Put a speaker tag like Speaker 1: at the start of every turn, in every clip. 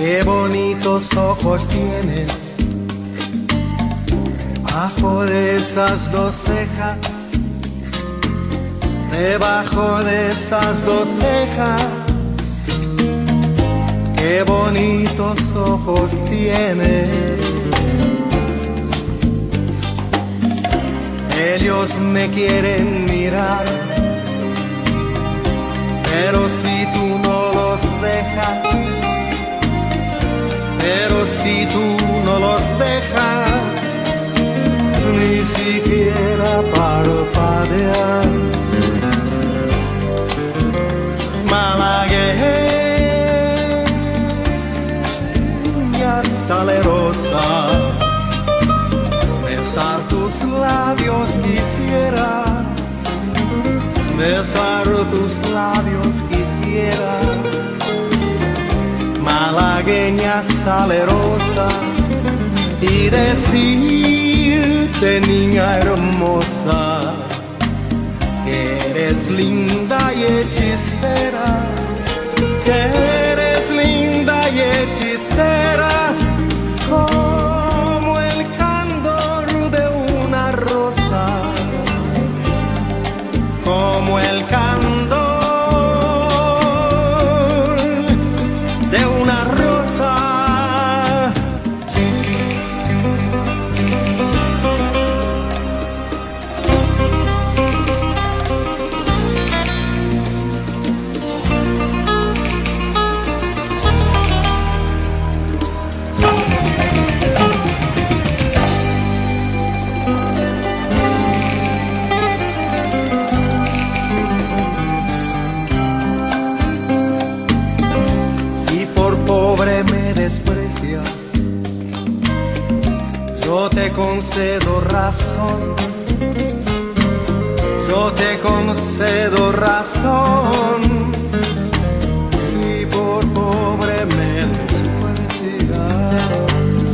Speaker 1: Qué bonitos ojos tienes debajo de esas dos cejas, debajo de esas dos cejas. Qué bonitos ojos tienes. Ellos me quieren mirar, pero si tú no los dejas, pero si tú no los dejas, ni siquiera parpadear. Malagueña salerosa, besar tus labios quisiera, besar tus labios quisiera. Malagueña salerosa, y decirte, niña hermosa, que eres linda y hechicera, que eres linda y hechicera, como el candor de una rosa, como el candor de una rosa. Pobre me desprecias, yo te concedo razón, yo te concedo razón. Si por pobre me desprecias,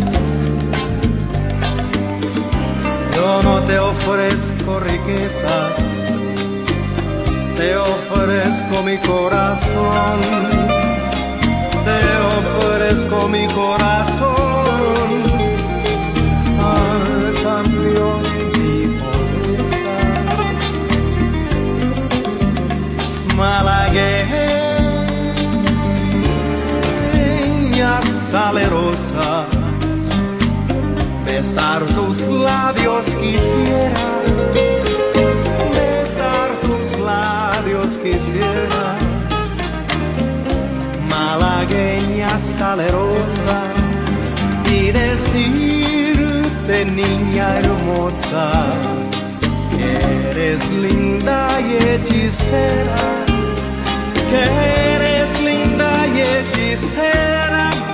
Speaker 1: yo no te ofrezco riquezas, te ofrezco mi corazón, te ofrezco mi corazón al cambio de mi pobreza. Malagueña salerosa, besar tus labios quisiera, besar tus labios quisiera. Malagueña salerosa, y decirte, niña hermosa, que eres linda y hechicera, que eres linda y hechicera.